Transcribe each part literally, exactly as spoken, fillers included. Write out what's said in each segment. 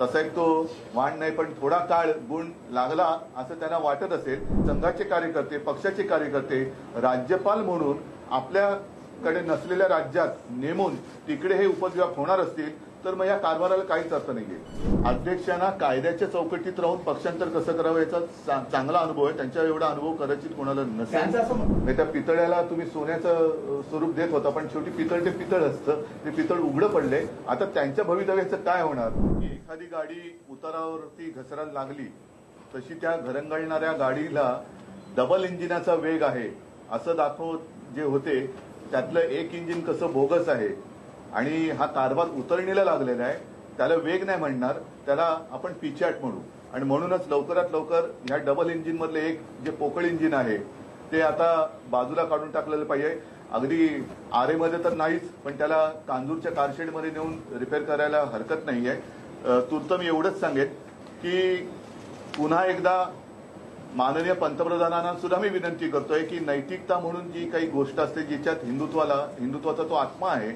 तसा एक तो वाण नाही पण थोडा काळ गुण लागला असं त्यांना वाटत असेल. संघाचे कार्यकर्ते, पक्षाचे कार्यकर्ते राज्यपाल म्हणून आपल्याकडे नसलेल्या राज्यात नेमून तिकडे हे उपद्व्याप होणार असतील तर मग या कारभाराला काहीच अर्थ नाहीये. अध्यक्षांना कायद्याच्या चौकटीत राहून पक्षांतर कसं करावं याचा चांगला अनुभव आहे. त्यांच्या एवढा अनुभव कदाचित कोणाला नसेल. त्या पितळ्याला तुम्ही सोन्याचं स्वरूप देत होता पण शेवटी पितळ ते पितळ असतं. ते पितळ उघडं पडले. आता त्यांच्या भवितव्याचं काय होणार की एखादी गाडी उतारावरती घसरायला लागली तशी त्या घरंगळणाऱ्या गाडीला डबल इंजिनाचा वेग आहे असं दाखवत जे होते त्यातलं एक इंजिन कसं बोगस आहे आणि हा कारभार उतरणीला लागलेला आहे. त्याला वेग नाही म्हणणार, त्याला आपण पिचॅट म्हणू. आणि म्हणूनच लवकरात लवकर ह्या डबल इंजिन मधले एक जे पोकळ इंजिन आहे ते आता बाजूला काढून टाकलेलं पाहिजे. अगदी आरेमध्ये तर नाहीच पण त्याला कांजूरच्या कारशेडमध्ये नेऊन रिपेअर करायला हरकत नाहीये. तूर्त मी एवढंच सांगेन की पुन्हा एकदा माननीय पंतप्रधानांना सुद्धा मी विनंती करतोय की नैतिकता म्हणून जी काही गोष्ट असते जिच्यात हिंदुत्वाला हिंदुत्वाचा तो आत्मा आहे.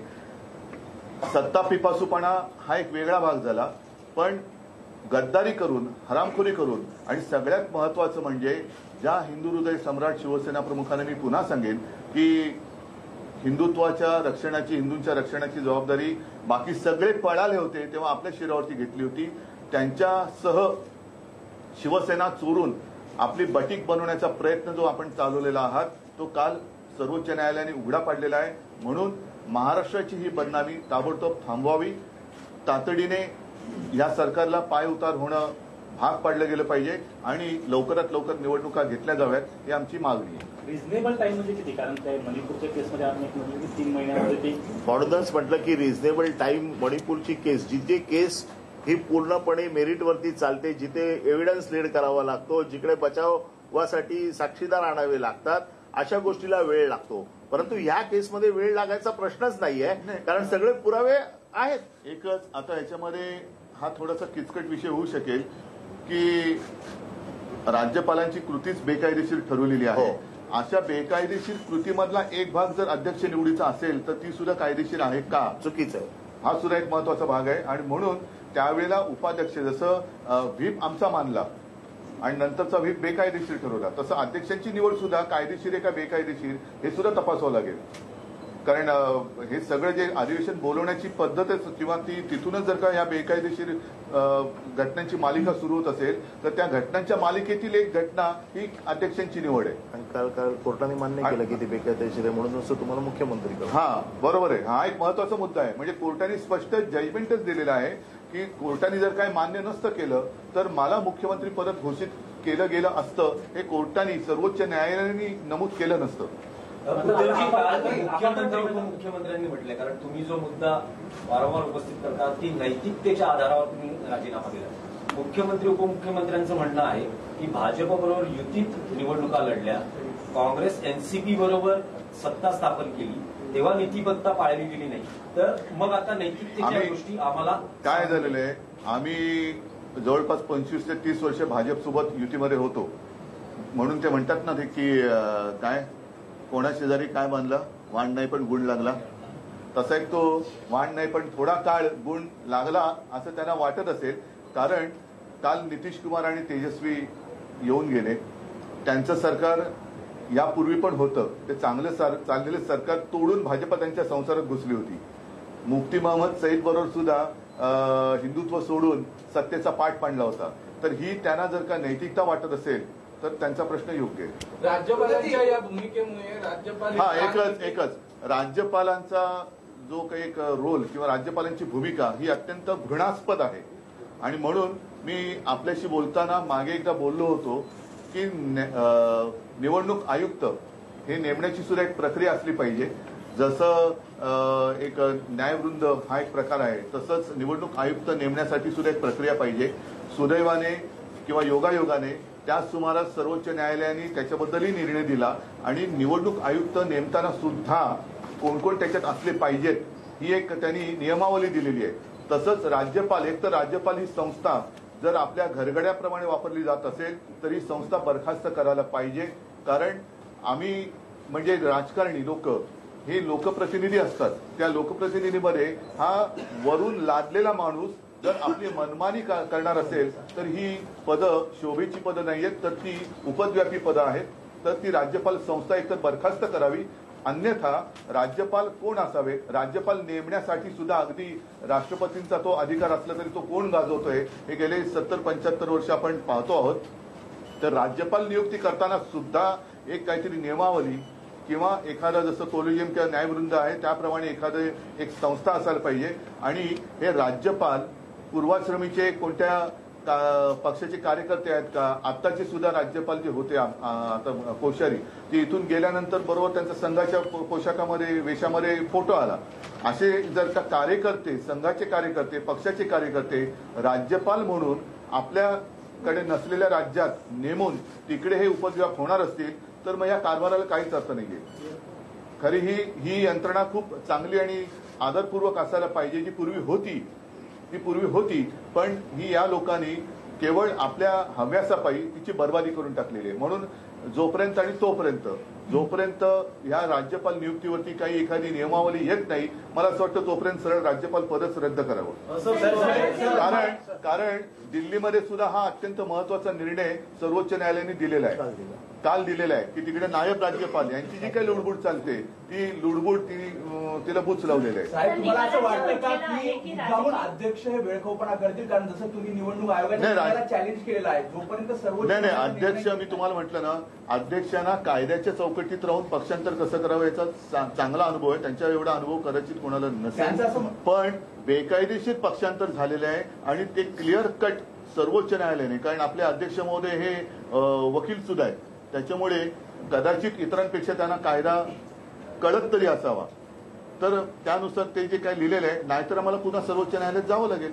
सत्ता पिपासूपणा हा एक वेगळा भाग झाला पण गद्दारी करून, हरामखोरी करून आणि सगळ्यात महत्वाचं म्हणजे ज्या हिंदू हृदय सम्राट शिवसेना प्रमुखांना मी पुन्हा सांगेन की हिंदुत्वाच्या रक्षणाची, हिंदूंच्या रक्षणाची जबाबदारी बाकी सगळे पळाले होते तेव्हा आपल्या शिरावरती घेतली होती. त्यांच्यासह शिवसेना चोरून आपली बटीक बनवण्याचा प्रयत्न जो आपण चालवलेला आहात तो काल सर्वोच्च न्यायालयाने उघडा पाडलेला आहे. म्हणून महाराष्ट्राची ही बदनामी ताबडतोब थांबवावी. तातडीने या सरकारला पाय उतार होणं भाग पाडलं गेलं पाहिजे आणि लवकरात लवकर निवडणुका घेतल्या जाव्यात ही आमची मागणी आहे. रिझनेबल टाइम म्हणजे किती? कारण त्या मणिपूरच्या केसमध्ये आपण एक म्हटलं की तीन महिन्यामध्ये ते म्हणूनच म्हटलं की रिझनेबल टाइम मणिपूरची केस जिथे केस ही पूर्णपणे मेरिटवरती चालते, जिथे एव्हिडन्स लीड करावा लागतो, जिकडे बचावासाठी साक्षीदार आणावे लागतात अशा गोष्टीला वेळ लागतो. परंतु या केसमध्ये वेळ लागायचा प्रश्नच नाहीये कारण सगळे पुरावे आहेत. एकच आता याच्यामध्ये हा थोडासा किचकट विषय होऊ शकेल की राज्यपालांची कृतीच बेकायदेशीर ठरवलेली आहे. अशा बेकायदेशीर कृतीमधला एक भाग जर अध्यक्ष निवडीचा असेल तर ती सुद्धा कायदेशीर आहे का? चुकीचं आहे. हा सुद्धा एक महत्वाचा भाग आहे. आणि म्हणून त्यावेळेला उपाध्यक्ष जसं व्हीप आमचा मानला आणि नंतरचा व्हीप बेकायदेशीर ठरवला तसं अध्यक्षांची निवड सुद्धा कायदेशीर आहे का बेकायदेशीर हे सुद्धा तपासावं लागेल. कारण हे सगळं जे अधिवेशन बोलवण्याची पद्धत आहे किंवा ती तिथूनच जर का या बेकायदेशीर घटनांची मालिका सुरू होत असेल तर त्या घटनांच्या मालिकेतील एक घटना ही अध्यक्षांची निवड आहे. आणि काल काल कोर्टाने मान्य केलं की ती बेकायदेशीर आहे म्हणून नुसतं तुम्हाला मुख्यमंत्री करा. हा बरोबर आहे. हा एक महत्वाचा मुद्दा आहे. म्हणजे कोर्टाने स्पष्ट जजमेंटच दिलेलं आहे की कोर्टाने जर काही मान्य नसतं केलं तर मला मुख्यमंत्री पद घोषित केलं गेलं असतं. हे कोर्टाने सर्वोच्च न्यायालयाने नमूद केलं नसतं. मुख्यमंत्री उपमुख्यमंत्र्यांनी म्हटलंय कारण तुम्ही जो मुद्दा वारंवार उपस्थित करता की नैतिकतेच्या आधारावर तुम्ही राजीनामा दिला. मुख्यमंत्री उपमुख्यमंत्र्यांचं म्हणणं आहे की भाजपबरोबर युतीत निवडणुका लढल्या, काँग्रेस एनसीपी बरोबर सत्ता स्थापन केली तेव्हा नीतिबद्धता पाळली गेली नाही तर मग आता नैतिकतेच्या गोष्टी आम्हाला काय झालेलं आहे. आम्ही जवळपास पंचवीस ते तीस वर्ष भाजपसोबत युतीमध्ये होतो म्हणून ते म्हणतात ना ते की काय कोणा शेजारी काय बांधलं वाण नाही पण गुण लागला. तसा एक तो वाण नाही पण थोडा काळ गुण लागला असं त्यांना वाटत असेल. कारण काल नितीश कुमार आणि तेजस्वी येऊन गेले. त्यांचं सरकार यापूर्वी पण होतं ते चांगलं चाललेलं सरकार तोडून भाजप त्यांच्या संसारात घुसली होती. मुफ्ती मोहम्मद सईद बरोबर सुद्धा हिंदुत्व सोडून सत्तेचा पाठ पाडला होता. तर ही त्यांना जर का नैतिकता वाटत असेल तर त्यांचा प्रश्न योग्य आहे. राज्यपालांच्या या भूमिकेमुळे राज्यपाल हा एकच एकच राज्यपालांचा जो काही एक रोल किंवा राज्यपालांची भूमिका ही अत्यंत घृणास्पद आहे. आणि म्हणून मी आपल्याशी बोलताना मागे एकदा बोललो होतो की निवडणूक आयुक्त हे नेमण्याची सुद्धा एक प्रक्रिया असली पाहिजे. जसं एक न्यायवृंद हा एक प्रकार आहे तसंच निवडणूक आयुक्त नेमण्यासाठी सुद्धा एक प्रक्रिया पाहिजे. सुदैवाने किंवा योगायोगाने त्याच सुमारास सर्वोच्च न्यायालयाने त्याच्याबद्दलही निर्णय दिला आणि निवडणूक आयुक्त नेमताना सुद्धा कोण कोण त्याच्यात असले पाहिजेत ही एक त्यांनी नियमावली दिलेली आहे. तसंच राज्यपाल एक तर राज्यपाल ही संस्था जर आपल्या घरगड्याप्रमाणे वापरली जात असेल तर ही संस्था बरखास्त करायला पाहिजे. कारण आम्ही म्हणजे राजकारणी लोक हे लोकप्रतिनिधी असतात. त्या लोकप्रतिनिधीमध्ये हा वरून लादलेला माणूस जर आपली मनमानी का- करणार असेल तर ही पदं शोभेची पदं नाहीयेत, तर ती उपद्व्यापी पदं आहेत. तर ती राज्यपाल संस्था एकतर बरखास्त करावी, अन्यथा राज्यपाल कोण असावे, राज्यपाल नेमण्यासाठी सुद्धा अगदी राष्ट्रपतींचा तो अधिकार असला तरी तो कोण गाजवतोय हे गेले सत्तर पंच्याहत्तर वर्ष आपण पाहतो आहोत. तर राज्यपाल नियुक्ती करताना सुद्धा एक काहीतरी नियमावली किंवा एखादा जसं कोलिजियम किंवा न्यायवृंद आहे त्याप्रमाणे एखादं एक संस्था असायला पाहिजे. आणि हे राज्यपाल पूर्वाश्रमीचे कोणत्या पक्षाचे कार्यकर्ते आहेत का, आत्ताचे सुद्धा राज्यपाल जे होते आता कोश्यारी, ते इथून गेल्यानंतर बरोबर त्यांच्या संघाच्या पोशाखामध्ये वेशामध्ये फोटो आला. असे जर का कार्यकर्ते, संघाचे कार्यकर्ते, पक्षाचे कार्यकर्ते राज्यपाल म्हणून आपल्याकडे नसलेल्या राज्यात नेमून तिकडे हे उपद्व्याप होणार असतील तर मग या कारभाराला काहीच अर्थ नाहीये. खरी ही ही यंत्रणा खूप चांगली आणि आदरपूर्वक असायला पाहिजे, जी पूर्वी होती ती पूर्वी होती पण ही या लोकांनी केवळ आपल्या हव्यासापायी तिची बर्बादी करून टाकलेली आहे. म्हणून जोपर्यंत आणि तोपर्यंत जोपर्यंत ह्या राज्यपाल नियुक्तीवरती काही एखादी नियमावली येत नाही, मला असं वाटतं तोपर्यंत सरळ राज्यपाल पदच रद्द करावं. कारण कारण दिल्लीमध्ये सुद्धा हा अत्यंत महत्वाचा निर्णय सर्वोच्च न्यायालयाने दिलेला आहे, काल दिलेला आहे की तिकडे नायब राज्यपाल यांची जी काही लुडबुड चालते ती लुडबुड ती तिला बुच लावलेली आहे. साहेब, तुम्हाला असं वाटतं का की जाऊन अध्यक्ष हे वेळखोपणा करतील? कारण जसं तुम्ही निवडणूक आयोगाने चॅलेंज केलेलं आहे, जोपर्यंत सर्वोच्च नाही नाही अध्यक्ष, मी तुम्हाला म्हटलं ना, अध्यक्षांना कायद्याच्या चौकटीत राहून पक्षांतर कसं करावं याचा चांगला अनुभव आहे. त्यांच्या एवढा अनुभव कदाचित कोणाला नसेल, पण बेकायदेशीर पक्षांतर झालेलं आहे आणि ते क्लिअर कट सर्वोच्च न्यायालयाने, कारण आपले अध्यक्ष महोदय हे वकील सुद्धा आहेत, त्याच्यामुळे कदाचित इतरांपेक्षा त्यांना कायदा कळत तरी असावा. तर त्यानुसार ते जे काही लिहिलेलं आहे, नाहीतर आम्हाला पुन्हा सर्वोच्च न्यायालयात जावं लागेल.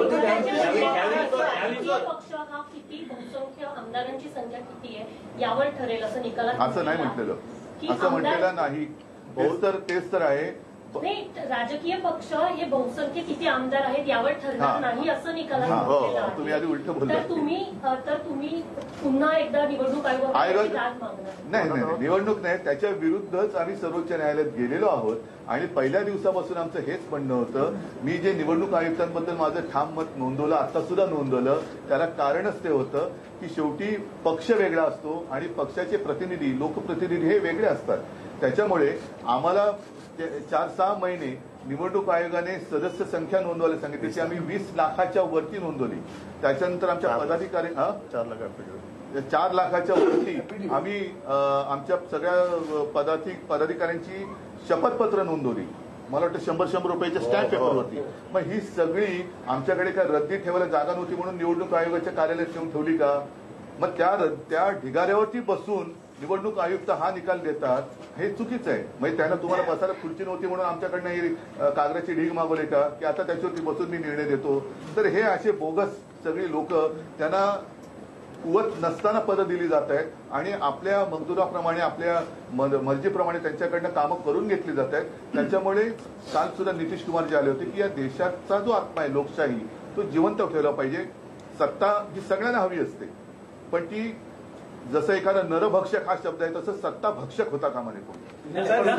पक्ष हा किती बहुसंख्य आमदारांची संख्या किती आहे यावर ठरेल असं निकालात असं नाही म्हटलेलं, असं म्हटलेलं नाही. तेच तर तेच तर आहे. नाही, राजकीय पक्ष हे बहुसंख्य किती आमदार आहेत यावर ठरणार नाही असं निकालात म्हटलेलं आहे. तुम्ही आधी उलट बोलला. तर तुम्ही तर तुम्ही पुन्हा एकदा निवडणूक आयोगाची दाद मागणार? नाही नाही निवडणूक नाही, त्याच्या विरुद्धच आम्ही सर्वोच्च न्यायालयात गेलेलो आहोत. आणि पहिल्या दिवसापासून आमचं हेच म्हणणं होतं, मी जे निवडणूक आयुक्तांबद्दल माझं ठाम मत नोंदवलं, आता सुद्धा नोंदवलं, त्याला कारणच ते होतं की शेवटी पक्ष वेगळा असतो आणि पक्षाचे प्रतिनिधी, लोकप्रतिनिधी हे वेगळे असतात. त्याच्यामुळे आम्हाला चार सहा महिने निवडणूक आयोगाने सदस्य संख्या नोंदवायला सांगितली, त्याची आम्ही वीस लाखाच्या वरती नोंदवली. त्याच्यानंतर आमच्या पदाधिकारी चार लाख चार लाखाच्या वरती आम्ही आमच्या सगळ्या पदाधिक पदाधिकाऱ्यांची शपथपत्र नोंदवली. मला वाटतं शंभर शंभर रुपयाच्या स्टॅम्प पेपरवरती. मग ही सगळी आमच्याकडे काय रद्दी ठेवायला जागा नव्हती म्हणून निवडणूक आयोगाच्या कार्यालयात ठेवून ठेवली का? मग त्या त्या ढिगाऱ्यावरती बसून निवडणूक आयुक्त हा निकाल देतात, हे चुकीचं आहे. म्हणजे त्यांना तुम्हाला बसायला खुर्ची नव्हती म्हणून आमच्याकडनं ही कागदाची ढीग मागवली का की आता त्याच्यावरती बसून मी निर्णय देतो? तर हे असे बोगस सगळी लोक, त्यांना कुवत नसताना पदं दिली जात आहेत आणि आपल्या मजदुराप्रमाणे, आपल्या मर्जीप्रमाणे त्यांच्याकडनं कामं करून घेतली जात आहेत. त्याच्यामुळे काल सुद्धा नितीश कुमार जे आले होते की या देशाचा जो आत्मा आहे लोकशाही, तो जिवंत ठेवला पाहिजे. सत्ता ही सगळ्यांना हवी असते, पण ती जसं एखादा नरभक्षक हा शब्द आहे तसं सत्ता भक्षक होता कामा नये.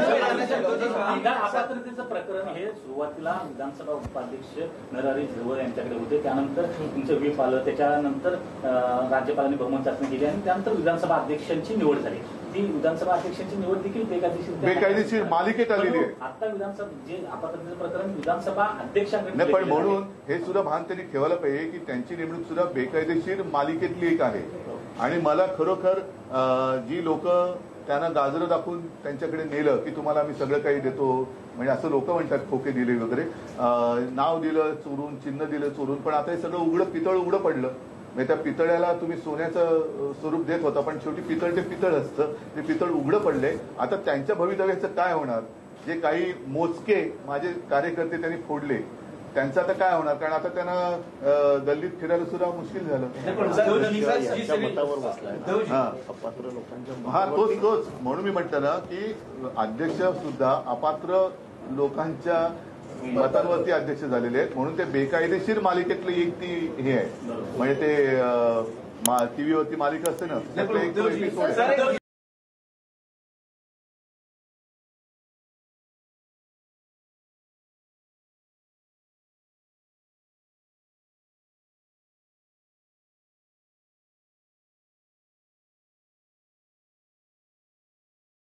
आमदार अपात्रतेचं प्रकरण हे सुरुवातीला विधानसभा उपाध्यक्ष नरहरी झिरवळ यांच्याकडे होते, त्यानंतर तुमचं व्हीप आलं, त्याच्यानंतर राज्यपालांनी बहुमत चाचणी केली आणि त्यानंतर विधानसभा अध्यक्षांची निवड झाली. ती विधानसभा अध्यक्षांची निवड देखील बेकायदेशीर बेकायदेशीर मालिकेत आलेली आहे. आता विधानसभा जे अपात्रतेचं प्रकरण विधानसभा अध्यक्षांकडे, पण म्हणून हे सुद्धा भान त्यांनी ठेवायला पाहिजे की त्यांची नेमणूक सुद्धा बेकायदेशीर मालिकेतली एक आहे. आणि मला खरोखर जी लोक त्यांना गाजरं दाखवून त्यांच्याकडे नेलं की तुम्हाला आम्ही सगळं काही देतो, म्हणजे असं लोक म्हणतात, खोके दिले वगैरे, नाव दिलं चोरून, चिन्ह दिलं चोरून, पण आता हे सगळं उघडं पितळ उघडं पडलं. म्हणजे त्या पितळ्याला तुम्ही सोन्याचं स्वरूप देत होता, पण शेवटी पितळ ते पितळ असतं, ते पितळ उघडं पडले. आता त्यांच्या भवितव्याचं काय होणार? जे काही मोजके माझे कार्यकर्ते त्यांनी फोडले, त्यांचं आता काय होणार? कारण आता त्यांना गल्लीत फिरायला सुद्धा मुश्किल झालं. हा तोच तोच म्हणून मी म्हटलं ना की अध्यक्ष सुद्धा अपात्र लोकांच्या मतांवरती अध्यक्ष झालेले आहेत, म्हणून ते बेकायदेशीर मालिकेतली एक ती हे आहे. म्हणजे ते टीव्हीवरती मालिका असते ना, त्यातलं एक एपिसोड आहे.